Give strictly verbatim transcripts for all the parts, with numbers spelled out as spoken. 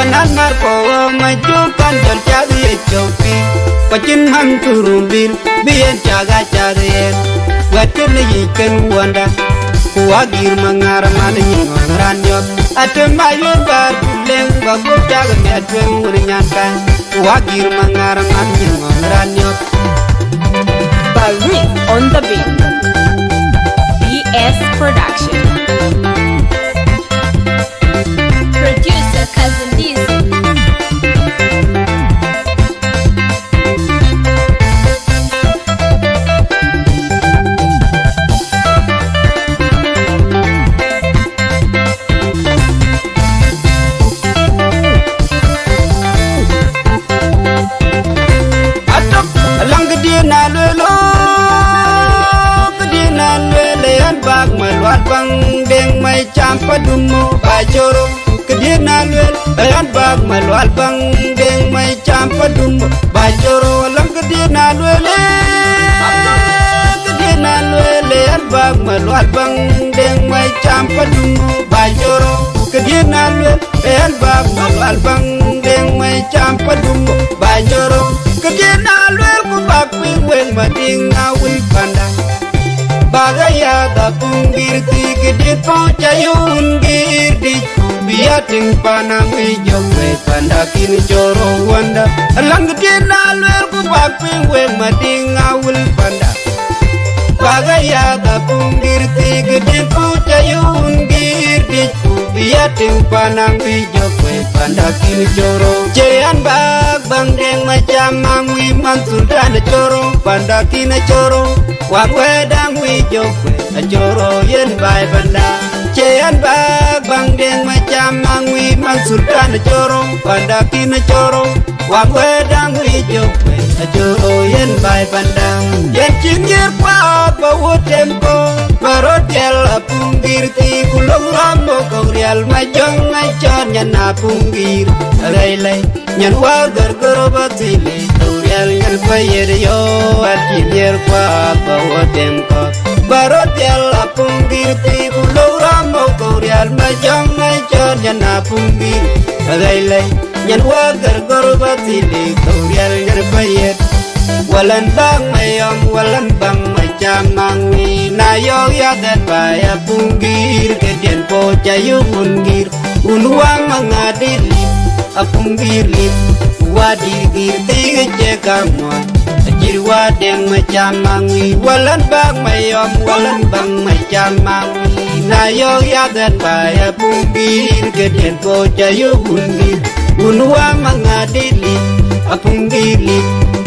Kanan marko majukan jal jadi choki Pacin hang turumbil bien jaga jadien Watin yiken wanda Kuagir mengarman nyingoran yop Ate mayun bar kuleng bagu jaga miadweng urinyankan Kuagir mengarman nyingoran yop Balrik on the beat B S Production Producer Cousin Dizzy Bang deng mai campa dumo bajoro kedina luel ayan bag malwal bang deng mai campa dumo bajoro lang kedina luel kedina luel ayan bag malwal bang deng mai campa dumo bajoro kedina luel ayan bag malwal bang deng mai campa dumo bajoro kedina luel ku bak weng mading awil pandang Bagaya da punggir ti gede po cayun girdi biating panang ijokwe pandakin coro wanda lang gede nalwer ku bakping we mading awul panda Bagaya da punggir ti gede po cayun girdi biating panang ijokwe pandakin coro Ceyan bag bang deng macam mangwi mansultan coro pandakin coro Wagwedang wijokwe ajoro yen bai banda Ceyan bag bang deng macam mangwi mansultan ajoro pandakin ajoro Wagwedang wijokwe ajoro yen bai banda Yen cingir pa bawo tempo Barotel punggir ti kulong rambo Kogrial majong ngacon nyan punggir Alaylay nyan wagar gerobotili Kogrial nyan payer yo Arcingir pa bawo tempo Barotel punggir ti kulong rambo Kogrial majong ngacon nyan punggir Alaylay nyan wagar gerobotili Kogrial nyan payer Walan bang mayom walan bang macam mangwi Nayog yagat baya punggir Kedien po cayu punggir Unuang mangadilip Apunggir lip Wadigir tiga cekamon Ajir wadeng macam mangwi Walan bang mayom walan bang macam mangwi Nayog yagat baya punggir Kedien po cayu punggir Unuang mangadilip Apunggir lip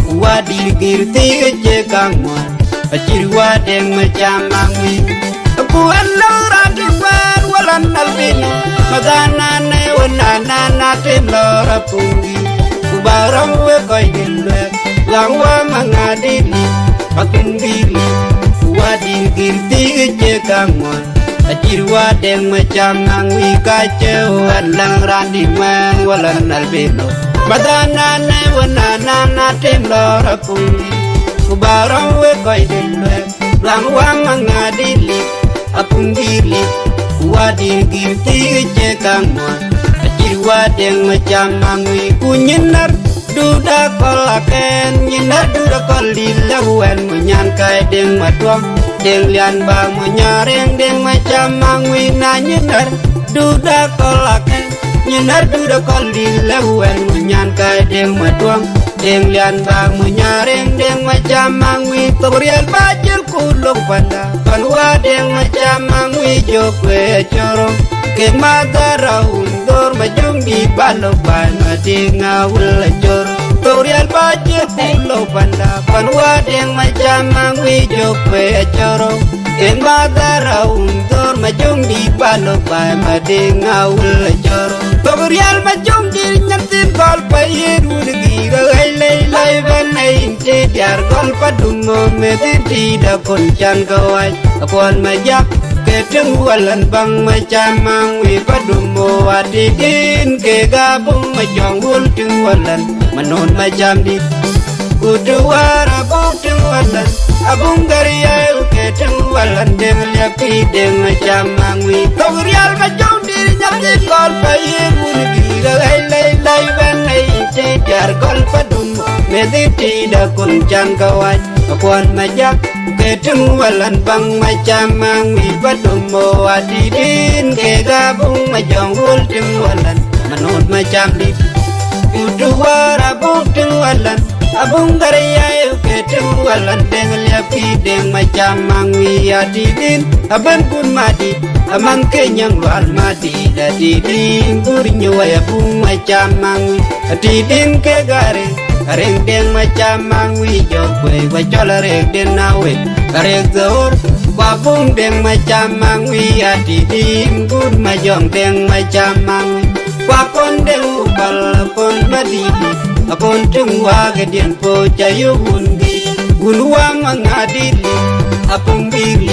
Wadir girti cekamon Acir wadeng macam mangwi Kuan lorang diwan walan albino Maganane wanana tim lora punggi Kubarang we koi dilwe Langwa mangadili Patunggili Wadir girti cekamon Acir wadeng macam mangwi Kacauan lang randiman walan albino Madanane wanana tim lora punggi Kubarang we koi dilwe Langwa mangadili Apunggili Wadir girti cekamon Acir wadeng macam mangwi Kunyinar duda kolaken Nyinar duda kolilawan Menyankai deng matuang Deng lian bang menyareng Deng macam mangwi Na nyinar duda kolaken Nyinar duda kolilawan Menyankai deng matuang Deng lian bang menyareng Deng macam mangwi Kebrial bajil kulung panda Panwa deng macam mangwi Jokwe corong Keng magara undur Majung di balok Pana deng awul corong Kebrial bajil kulung panda Panwa deng macam mangwi Jokwe corong Keng magara undur Majung di balok Pana deng awul corong Kebrial majung di nyantin Kol payir udegi Gagai lay lay banay Ince diar kol padungo Metin tidak kuncan kawai Akuan majak Kedeng walan bang macam mangwi Padungo adidin Ke gabung majong Wulting walan Manon macam di Kudu warabung ting walan Abung gariay Kedeng walan Deng liapi Deng macam mangwi Kebrial majung di nyantin Kol payir udegi Gagai lay bar gol padum mediti da kun chan kawai kwan majak ketung walan bang macam mangi padum mo adidin ke gabung majong ultim walan manut macam di udu wara buktung walan abung garaya ketung walan deng liapi deng macam mangi adidin aban kun madi amang kenyang wal madi dadidin gurnyo waya bung macam mangi adidin ke gare areng deng macam mangi jokwe wajol areng den nawe areng zaur babung deng macam mangi adidin gur majong deng macam mangi wakon deng upal kon madidi akon tengwa gedian po cayu undi unwa mangadili apung bili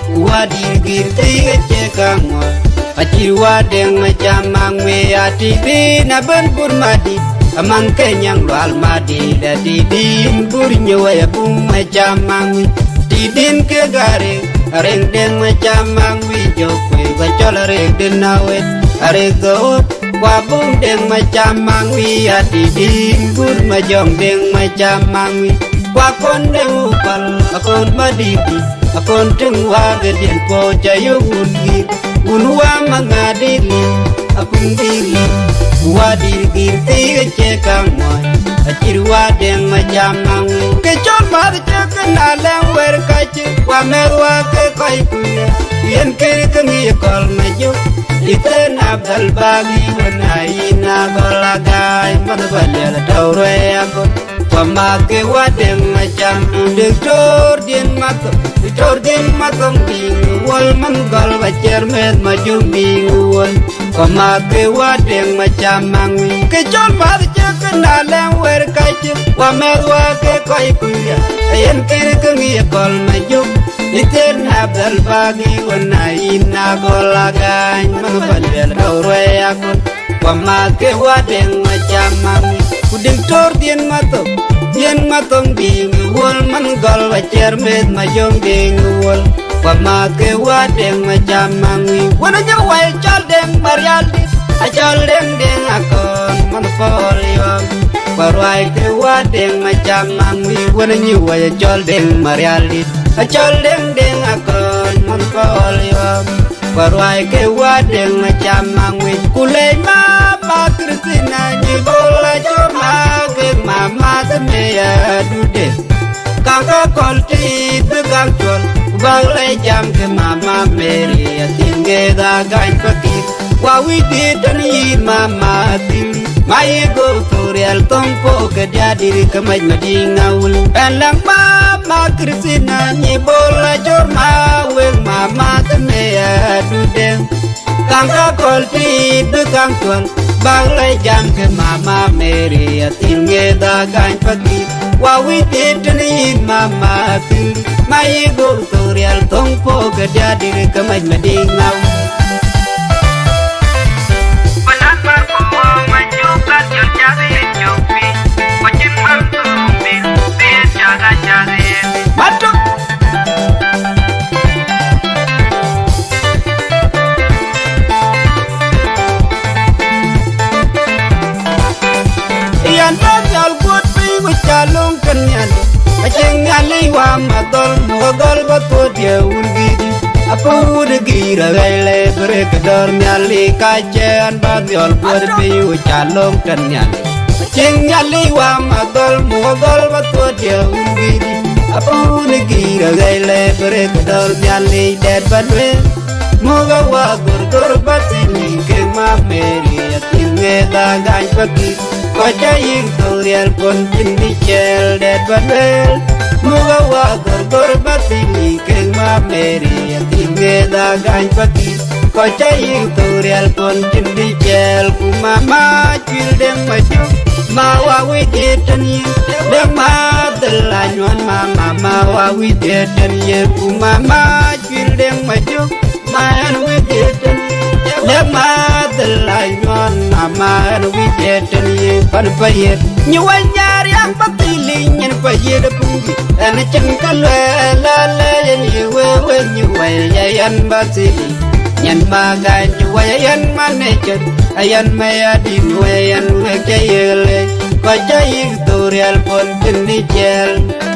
wadi girti cekangwa aciwa deng macam mangwe atibi na ben burmadi amang kenyang lual madi dadi din burnyo ya bung macam mangwe tidin ke gare areng deng macam mangwe jokwe bacol areng den nawe areng go wabung deng macam mangwe atidin bur majong deng macam mangwe wakon deng upal akon madidi akon tengwa gedian po cayu undi unwa mangadili apung dili wadi girti cekang moy acirwa deng macam mangwe kecol mar cekenalang wer kace wa merwa ke kai punya yen kiri kengi kol maju iten abdal bagi wanai na golagai man balel daure aku pamake wadeng macam doktor din makom doktor din makom ding wal manggal bacer met maju binguan pamake wadeng macam mangwi kecol mar cekenalang wer kace wa merwa ke kai punya yen kiri kengi kol maju iten abdal bagi wanai na golagai man balel daure aku pamake wadeng macam mangwi kuding tor din matom yen matong ding wol man gal wacer met majong ding wol pamake wadeng macam mangwi wana nyawai chal deng marialdi achal deng deng akon man pol yom parwai ke wadeng macam mangwi wana nyawai chal deng marialdi achal deng deng akon man pol yom parwai ke wadeng macam mangwi kulai mama kristina nyibola joma ke mama temeya dude kaka kolti tegang chol balai jam ke mama meri atinge da gain pakir wawi ditani mama til mai go tutorial tompo ke jadi ke mai madinga ul elang mama kristina nyibola joma we mama temeya dude kaka kolti tegang chol balai jam ke mama meri atinge da gain pakir wawi ditani mama til mai go tutorial tompo ke jadi ke mai madinga Matuk Iyan bagal buat piwi calung kenyan Aceng nyali wa madol Mogol batu dia urgidi Apa udah gira gaile Berkedor nyali kacean Bagal buat piwi calung kenyan Aceng nyali wa madol Mogol batu dia urgidi Apa udah gira gaile Berkedor nyali Dead badwe Moga wa gur-gur batini Ke mameri Atinge da gain pagi Koca ying tutorial pun cindi cel Dead badwe Moga wa gur-gur batini Ke mameri Atinge da gain pagi Koca ying tutorial pun cindi cel Ku mama cil deng maju Mawa widitan ye Deng ma delanyuan mama Mawa widitan ye Ku mama cil deng maju Man widitan Deng ma delanyuan mama widitan ye Pan payet Nyuan nyari ang patiling Yan payet punggi Ana cengkal lala Yan yewe nyuway Yayan basili Yan magan juwa yan manager ayan maya dinwe yan wekayele ko jai tutorial pon kini jel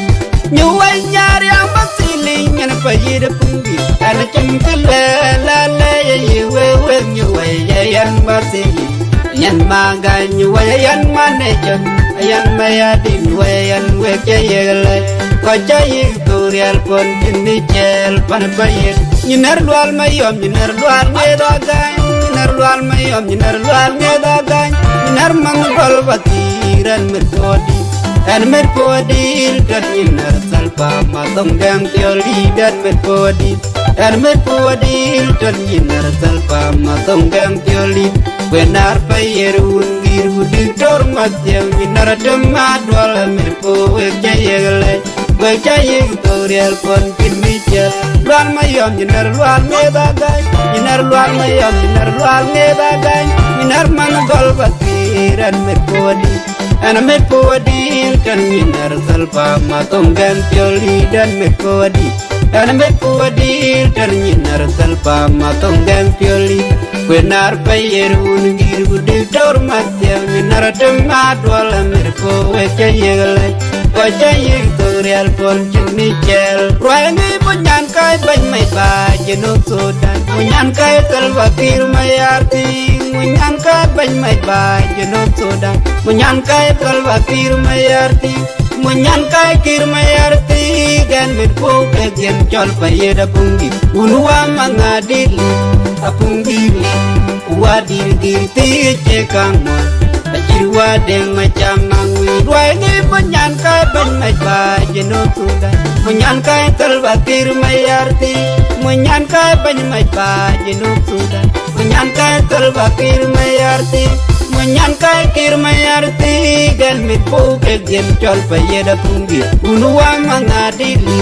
nyuwai nyari ang basiling yan payida punggi ana cengkele lale yewe we nyuwai yan basiling yan maga nyuwai yan manejan yan mayadin we yan we kayele ko jai tutorial pon kini jel pan payid nyinar lual mayom nyinar lual ngedagan nyinar lual mayom nyinar lual ngedagan nyinar manggol batiran merkodi dan merkodi dan nyinar salpa matong gang tioli dan merkodi dan merkodi dan nyinar salpa matong gang tioli benar payer ungir udiktor matyang nyinar demat wala merko wekayele wekayeg tutorial pon kinijel lual mayom nyinar lual ngedagan nyinar lual mayom nyinar lual ngedagan nyinar manggol batiran merkodi ana merkodi kan nyinar salpa matong gan tioli dan merkodi ana merkodi kan nyinar salpa matong gan tioli benar payer ungir udiktor matyang nyinar demat wala merko wekayele wajayeg tutorial pon kinijel ruangi punyan kai bany mai ba jeno sodan punyan kai talwakir mayarti punyan kai bany mai ba jeno sodan punyan kai talwakir mayarti punyan kai kir mayarti gan mitpo kegen chol payeda pungi unwa mangadili apungili wadir girti cekang Ajirwa deng macam mangwi ruangi punyan kai bany mai ba jeno sodan punyan kai talwakir mayarti punyan kai bany mai ba jeno sodan punyan kai talwakir mayarti punyan kai kir mayarti gan mitpo kegen chol payeda pungi unwa mangadili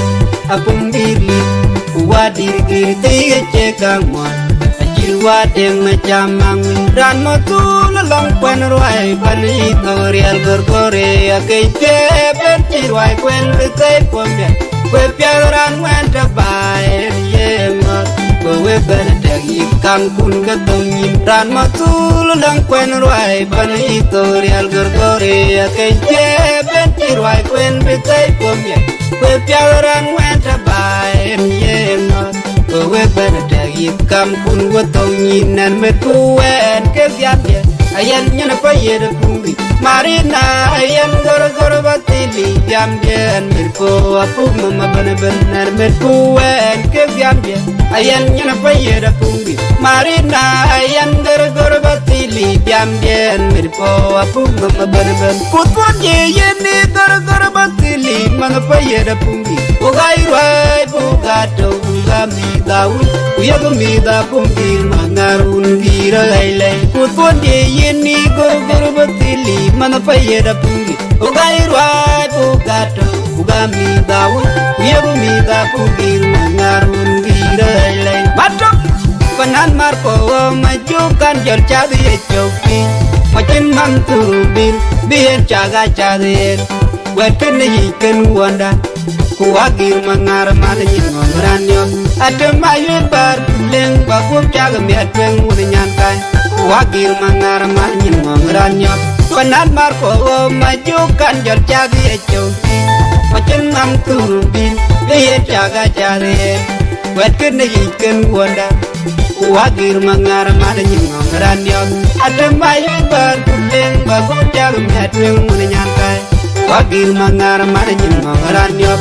apungili wadir girti cekang Ajirwa deng macam mangwi ran motul long pan ruai pan tutorial gorgore akei cepet ruai kwen bekei pombe kwe piaran wen tabai yemot kwe berdagi kangkun ketongin ran motul long pan ruai pan tutorial gorgore akei cepet ruai kwen bekei pombe kwe piaran wen tabai yemot kwe berdagi kangkun ketongin nan metuen kegiatan ayan nyana payeda pungi marina ayan gor gor batili jam jen mirko apu mama bana benar merkuen ke jam jen ayan nyana payeda pungi marina ayan gor gor batili jam jen mirko apu mama bana ben putpun ye yeni gor gor batili mana payeda pungi ugai ruai bugato ugami daun uyagami da pungi mangarun gira lailai putpun ye yeni gor gor batili mana payeda pungi ugai ruai bugato ugami daun uyagami da pungi mangarun gira lailai batok panan marko majukan jor chadi choki machin manturu bil bien chaga chadir wetin yiken wanda kuwagir mangar malin ngomranyo ademayen bar leng bakum chaga miatwen unyan kan kuwagir mangar malin ngomranyo panan marko majukan jor chadi choki machin manturu bil bien chaga chadir wetin yiken wanda wagir mangar malin ngomranyo ademayen bar leng bakum chaga miatwen unyan kan wagir mangar malin ngomranyo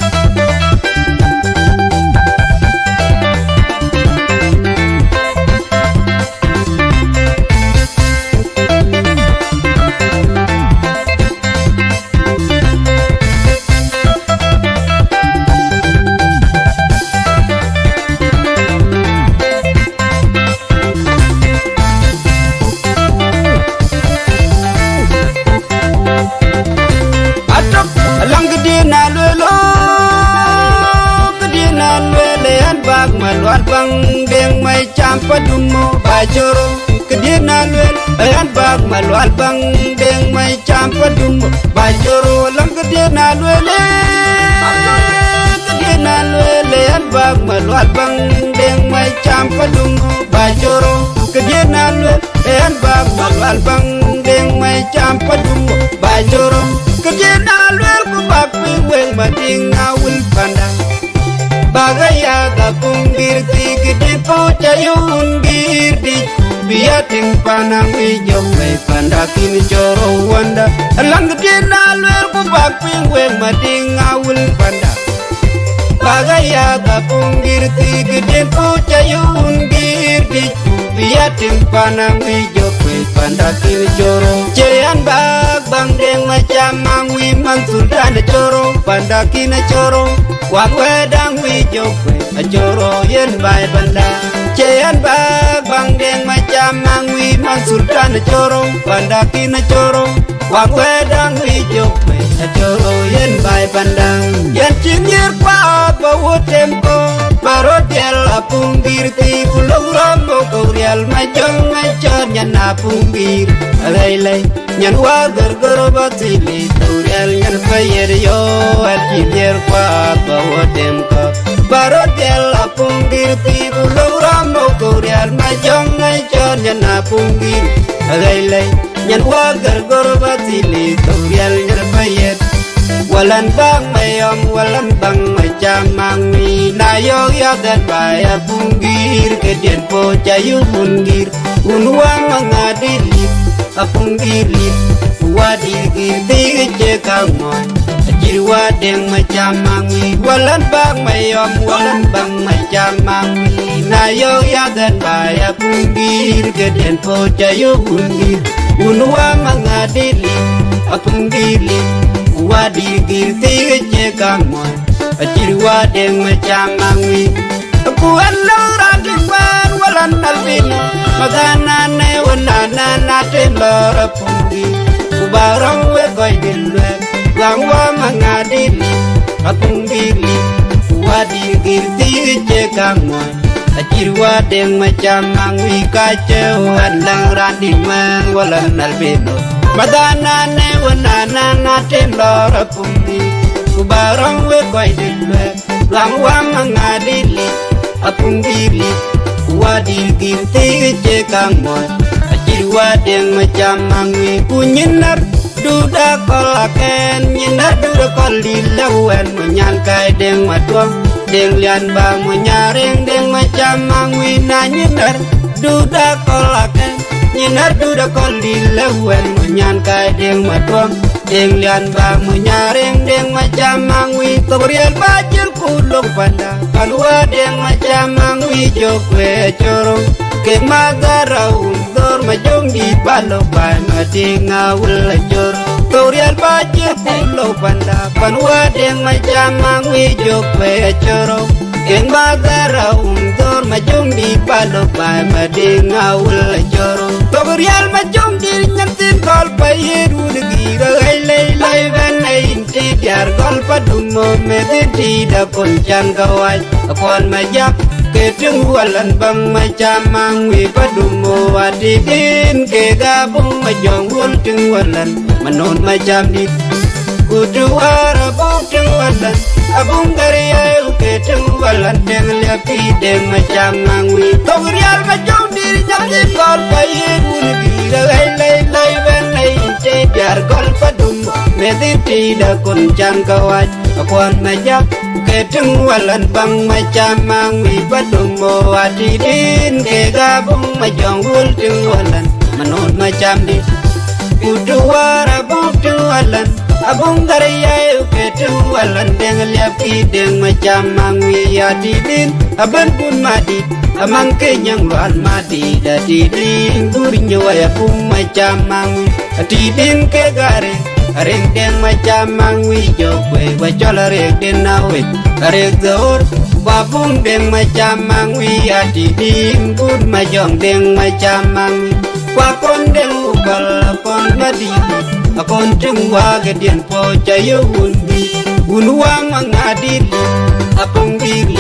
Malwal bang deng mai campa dumo bajoro kedina lel ayan bag malwal bang deng mai campa dumo bajoro lang kedina lel kedina lel ayan bag malwal bang deng mai campa dumo bajoro kedina lel ayan bag malwal bang deng mai campa dumo chayun girdi biating panang wijok we pandakin coro wanda lang dina lwer ku bakping we mading awul panda bagaya gapung girdi geden ku chayun girdi biating panang wijok we pandakin coro ceyan bag bang deng macam mangwi mansuldan coro pandakin coro wak wedang wijok we coro yen bay banda ceyan bag bang deng macam mangwi mansuldan coro pandakin coro wak wedang wijok we coro yen bay bandang yen cinyir pa bawo tempo Parodial apungir ti kulong rombo kaurial majong ngacon nyan apungir alay nyan wagar gorobotili kaurial nyan fayer yo alkibier kwa bawo tempo Parodial apungir ti kulong rombo kaurial majong ngacon nyan apungir alay nyan wagar gorobotili kaurial nyan fayer walan bang mayom walan bang macam mangmi nayo ya dan baya punggir kedien po cayu punggir unwang mengadili apunggir wadir girti cekamon jirwa deng macam mangmi walan bang mayom walan bang macam mangmi nayo ya dan baya punggir kedien po cayu punggir unwang mengadili apunggir wadir girti cekamon jirwa deng macam mangwi kuan lora dingwan walan albino magana ne wanana nate lora pungi kubarang we koy dilwe gangwa mangadili apungili wadir girti cekamon jirwa deng macam mangwi kacewan lora dingwan walan albino magana ne wanana nate lora pungi kubarang we koy dilwe langwa mangadili apungili wadir girti cekamon jirwa deng macam mangwi kunyinar duda kolaken nyinar duda kolilawan menyan kai deng matuang deng lian bang menyaring deng macam mangwi na nyinar duda kolaken nyinar duda kolilawan menyan kai deng matuang deng lian bang menyaring deng macam mangwi kebrian bajir kulung panda kalua deng macam mangwi jokwe corong ke magarau dor majong di balok bai mading awul corong kebrian bajir kulung panda kalua deng macam mangwi jokwe corong ke magarau dor majong di balok bai mading awul corong kebrian majong di nyantin kol payeru gira lay lay van ay ti diar gol padumo mediti da koncan kawai kon majak ke walan bang macam mangwi padumo adidin ke gabung majong wul walan manon macam di kudu arabung walan abung gariya ke walan deng liapi deng macam mangwi togrial majong diri nyantin kol payeru gira lay lay lay van ay ti diar gol padumo mediti da koncan kawai kon majak ke walan bang macam mangwi padumo adidin ke gabung majong wul walan manon macam di kudu arabung walan abung gariya ke walan deng liapi deng macam mangwi adidin aban pun madi amang kenyang luan madi dadidin gurinya waya pun macam mangwi adidin ke garing areng deng macam mangwi jokwe wajol areng den nawe areng gaur babung deng macam mangwi adidin gur majong deng macam mangwi wakon deng ukal kon madi akon tengwa gedian po cayo undi unwang mangadili apung dili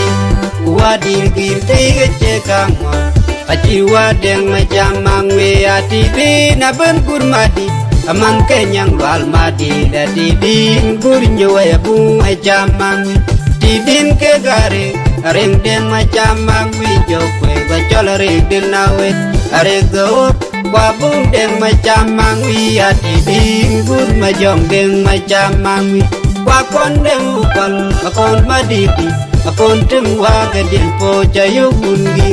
wadir girti cekamon aciwa deng macam mangwi adidin aben gur madi amang kenyang lual madi dadidin gurnyo waya bung macam mangwi didin ke gare areng deng macam mangwi jokwe bacol areng den nawe areng gaur wabung deng macam mangwi adidin gur majong deng macam mangwi wakon deng ukal akon madidi akon tengwa gedien po cayo ungir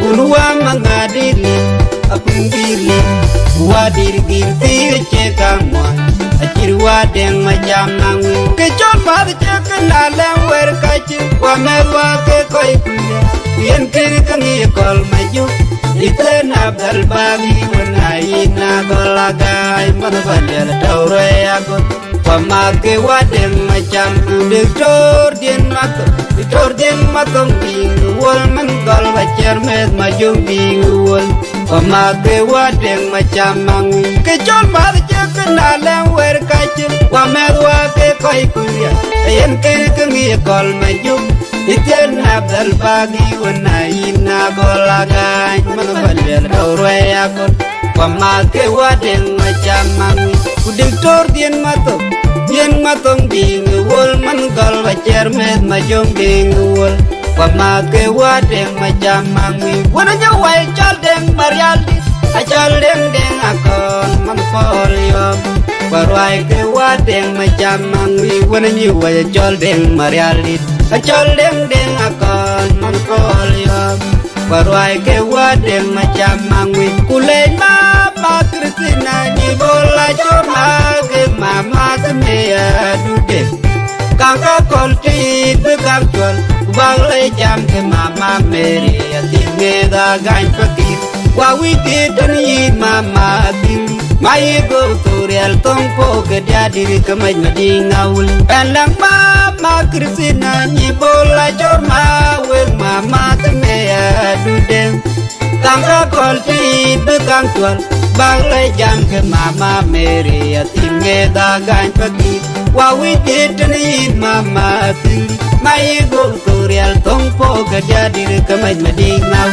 Ulwa mangadiri apungiri wadir girti cekamwa achirwa deng majamang ke chon par cheknala wer kachi wa merwa ke koi kuya yen kir kangi kol maju itena balbagi wanai na golagai manbadel taure agot pamake wadeng macam diktor dien mato diktor dien matong ding wol man gol bacer met majung ding wol pamake wadeng macam mang ke chon mar kenala wer kachi wa merwa ke koi kuya yen kir kangi kol maju itena balbagi wanai na golagai manbadel taure agot pamake wadeng macam mang diktor dien mato dien matong ding wol man gal bacer met majong ding wol pamake wadeng macam mangi wana nyawai chal deng marialdi achal deng deng akon man poliom parwai ke wadeng macam mangi wana nyawai chal deng marialdi achal deng deng akon man poliom parwai ke wadeng macam mangi kulai ma Kristina ni bola choma ke mama semea dude kangka kolti bekang chol bangle jam ke mama Mary atinge da gain pakir wawi titan yi mama bil mai go tutorial tongpo ke jadi kemai madingaul elang mama Kristina ni bola choma we mama semea dude kangka kolti bekang chol Bangle jam ke mama Mary atinge da gain pagi wawi titani mama til mai go tutorial tongpo ke jadi kemai madingaw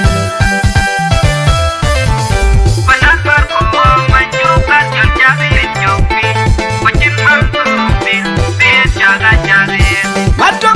Panapar ko manjukan jadi jopi wajin mampu bil bil jaga jari Matok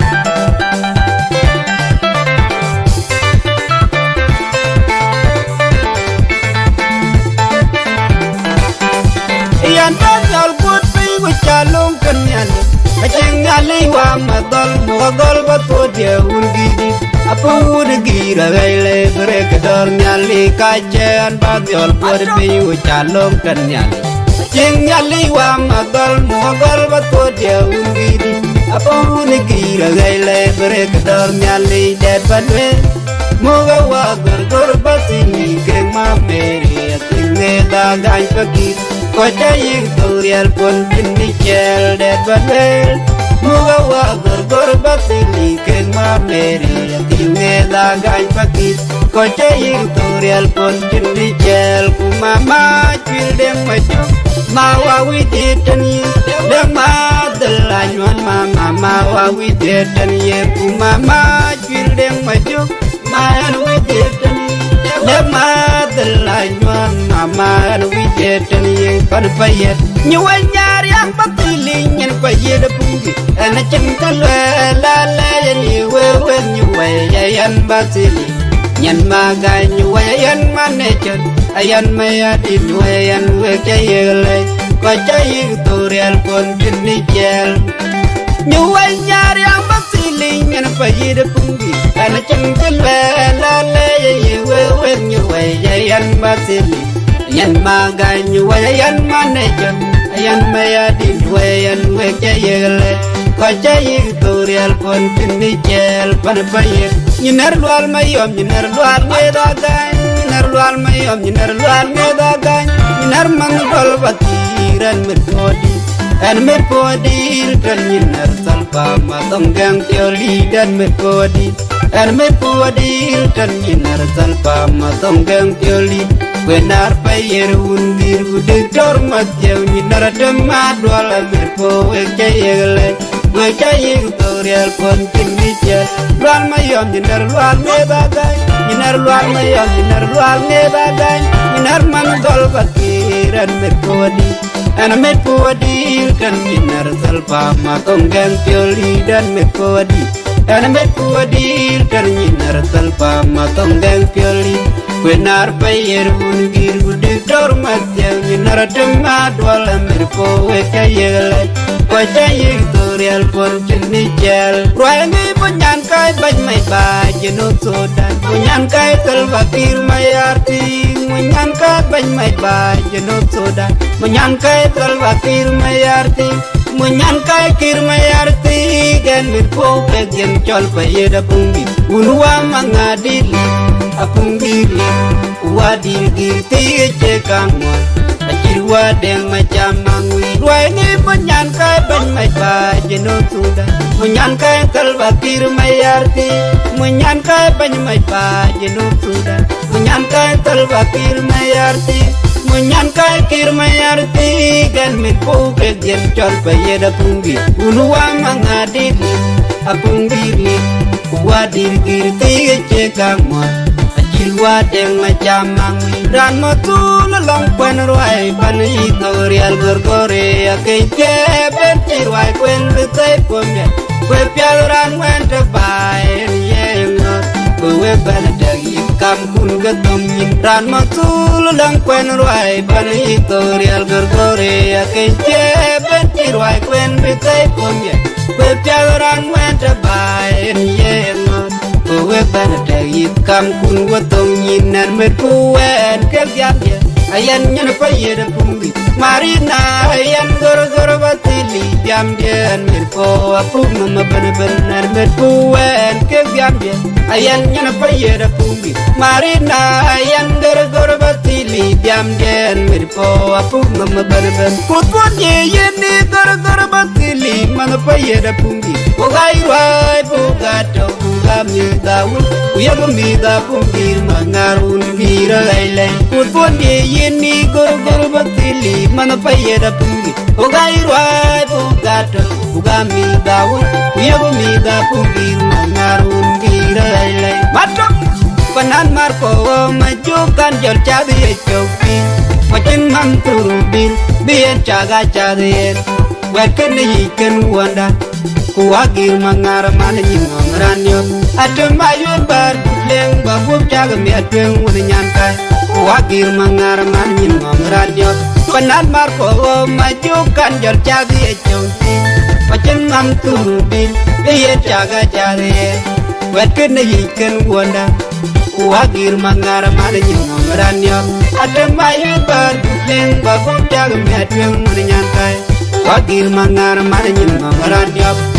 Chalong kenyan, aceng ngali wa madal muagol batu dia undi, apa urgi ragai berek dor nyali kacian bagiol berpiu chalong kenyan, aceng ngali wa madal muagol batu dia undi, apa urgi ragai berek dor nyali dead badwe, muga wa gor basini keng ma Mary atinge dagai pagi. Koca yik tutorial pun kini cel det badwel muga wa gor gor basili keng ma Mary atinge dagai pakit koca yik tutorial pun kini cel ku mama cil dem maju ma wa wi titan yi dem ma delanywan ma mama wa wi titan yi ku mama cil dem maju ma wi titan dem ma delanywan mama wi titan yi pan payet nyuai nyar yang patiling yang payet pungi ana cinta la la yan wewe nyuai yan batili nyan maga nyuai yan manechen ayan maya di nyuai yan we kayele ko cai tutorial pon kini jel nyuai nyar yang patiling yang payet pungi ana cinta la la yan wewe nyuai yan batili yan maga nyuai yan manechen ayan maya di nyuai yan we kayele ko cai tutorial pon kini jel pan payet nyinar lual mayom nyinar lual medagan nyinar lual mayom nyinar lual medagan nyinar mangol batiran merpodi an merpodi kan nyinar salpa matong gang teoli dan merpodi an merpodi kan nyinar salpa matong gang teoli benar payer undir udor matjau nyinar demad wala merpo ekayele Ngajai tutorial pon kini cia luar mayom nyinar luar mebagai nyinar luar mayom nyinar luar mebagai nyinar mangol bakiran merpodi ana merpodi kan nyinar salpa matong gang teoli dan merpodi ana merpodi kan nyinar salpa matong gang teoli benar payer undir udik dor matjau nyinar demad wala merpo ekayele Koca yik tutorial pon kini jel Ruangi penyanka kai bany mai ba jeno sodan munyan kai Salva Kiir mayarti munyan kai bany mai ba jeno sodan munyan kai Salva Kiir mayarti munyan kai Kiir mayarti gen mit po pe gen chol pa yeda pungi unwa mangadili apungili wadi girti che kamwa achirwa deng macam mangwi ruai ni munyan kai bany mai ba jeno sodan munyan kai Salva Kiir mayarti munyan kai bany mai ba jeno sodan munyan kai Salva Kiir mayarti munyan kai Kiir mayarti gan mit po ke gen chol pa yeda pungi unwa mangadili apungili wadi girti che kamwa achirwa deng macam mangwi dan matul long pen ruai pan itorial gorgore akei ke ben ruai kwen betai pomya kwe piaran wen te bai yengo kwe ben dagi kam kun gatom yin dan matul long pen ruai pan itorial gorgore akei ke ben ruai kwen betai pomya kwe piaran wen te bai yengo kwe ben dagi kam kun gatom yin ner met kuen ke gyamye ayan nyen pa yeda pungi marina ayan gor gor batili jam den mir ko apum ma ben ben ner met kuen ke gyamye ayan nyen pa yeda pungi marina ayan gor gor batili jam den mir ko apum ma ben ben putwan ye yeni gor gor batili man pa yeda pungi o gai rai bugato mi daun uyam mi da pungir mangarun gira lailai putwan ye yeni gor gor batili man pa yeda pungi o gai rai bugato ugami daun uyam mi da pungir mangarun gira lailai matok panan marko majukan jor chadi chopi machin man turubil bien chaga chadien waken yi ken wanda kuagir mangar man yin ngranyo atmayun bar leng babum chaga mi atwen wonyan kai kuagir mangar man yin ngranyo panan marko majukan jor chadi chopi machin man turubil bien chaga chadien waken yi ken wanda kuagir mangar man yin ngranyo atmayun bar leng babum chaga mi atwen wonyan kai kuagir mangar man yin ngranyo